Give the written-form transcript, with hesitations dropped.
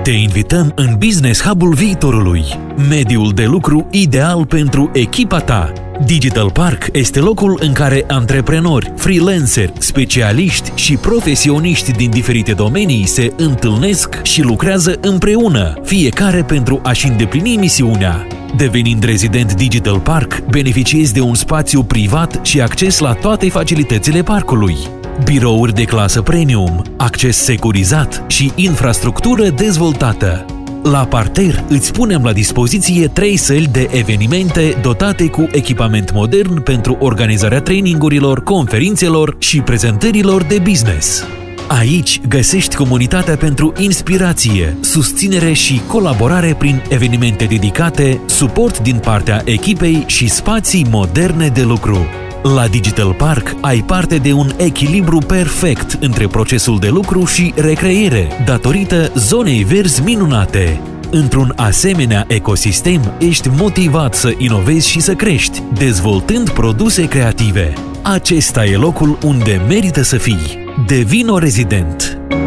Te invităm în Business Hub-ul viitorului, mediul de lucru ideal pentru echipa ta. Digital Park este locul în care antreprenori, freelanceri, specialiști și profesioniști din diferite domenii se întâlnesc și lucrează împreună, fiecare pentru a-și îndeplini misiunea. Devenind rezident Digital Park, beneficiezi de un spațiu privat și acces la toate facilitățile parcului. Birouri de clasă premium, acces securizat și infrastructură dezvoltată. La parter îți punem la dispoziție 3 săli de evenimente dotate cu echipament modern pentru organizarea trainingurilor, conferințelor și prezentărilor de business. Aici găsești comunitatea pentru inspirație, susținere și colaborare prin evenimente dedicate, suport din partea echipei și spații moderne de lucru. La Digital Park ai parte de un echilibru perfect între procesul de lucru și recreere, datorită zonei verzi minunate. Într-un asemenea ecosistem, ești motivat să inovezi și să crești, dezvoltând produse creative. Acesta e locul unde merită să fii. Devino rezident!